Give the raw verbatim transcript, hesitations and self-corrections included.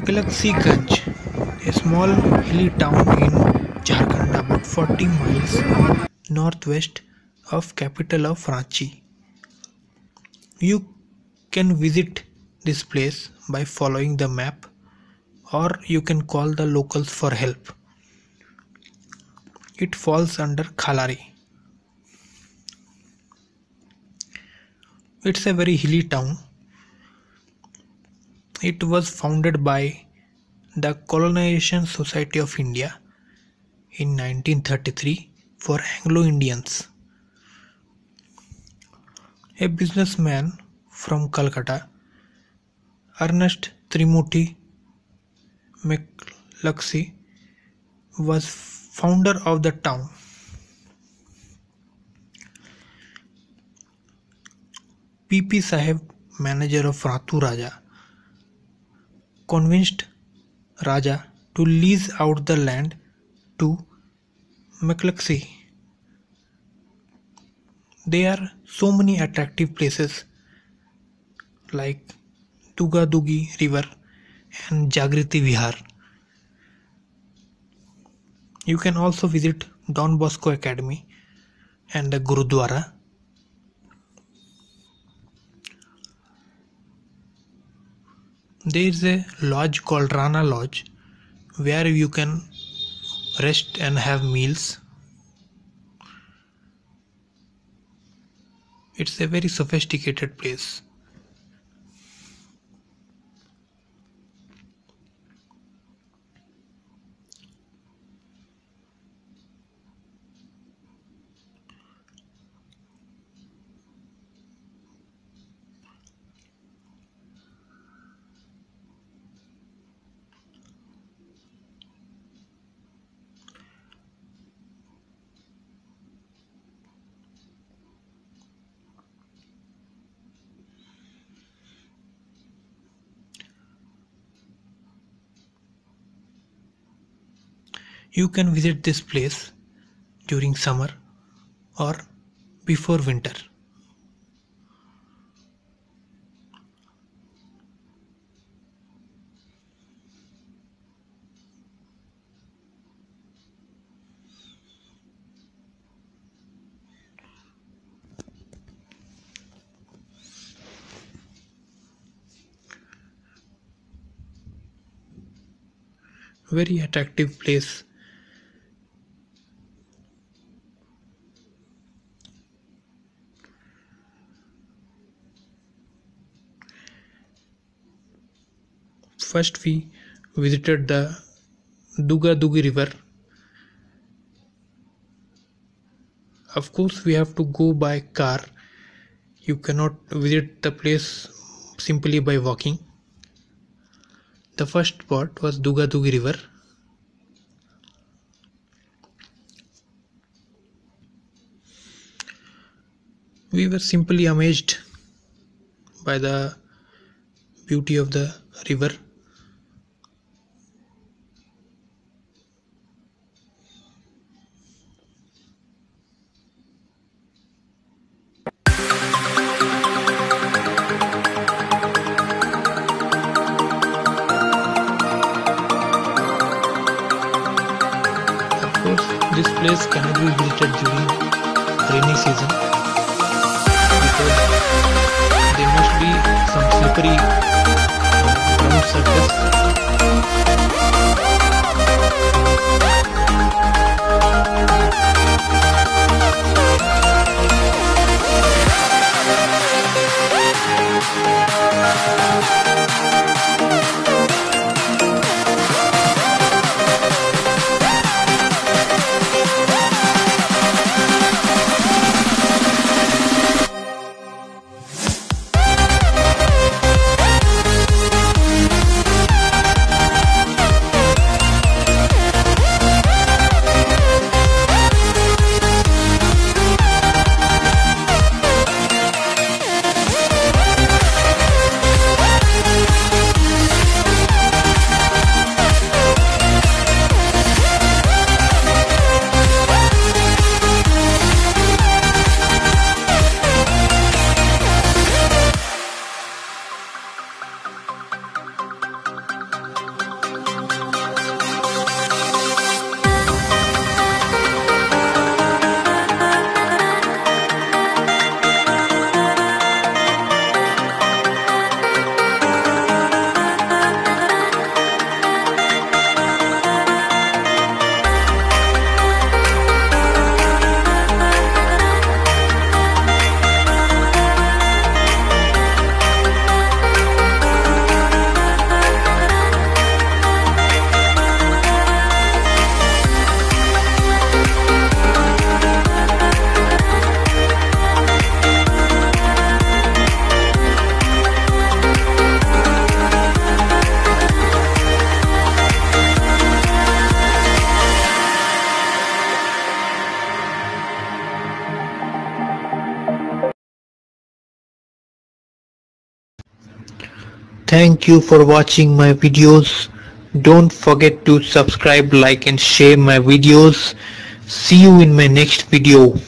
Mekalaxiganj, a small hilly town in Jharkhand about forty miles northwest of capital of Ranchi. You can visit this place by following the map or you can call the locals for help. It falls under Khalari. It's a very hilly town. It was founded by the Colonization Society of India in nineteen thirty-three for Anglo-Indians. A businessman from Calcutta, Ernest Trimuthi McLuxy, was founder of the town. P P Sahib, manager of Ratu Raja, convinced Raja to lease out the land to McLuxy. There are so many attractive places like Duga Dugi River and Jagriti Vihar. You can also visit Don Bosco Academy and the Gurudwara. There is a lodge called Rana Lodge where you can rest and have meals. It's a very sophisticated place. You can visit this place during summer or before winter. Very attractive place. First we visited the Duga Dugi river. Of course we have to go by car. You cannot visit the place simply by walking. The first spot was Duga Dugi river. We were simply amazed by the beauty of the river. This place cannot be visited during rainy season because there must be some slippery ground surface. Thank you for watching my videos. Don't forget to subscribe, like and share my videos. See you in my next video.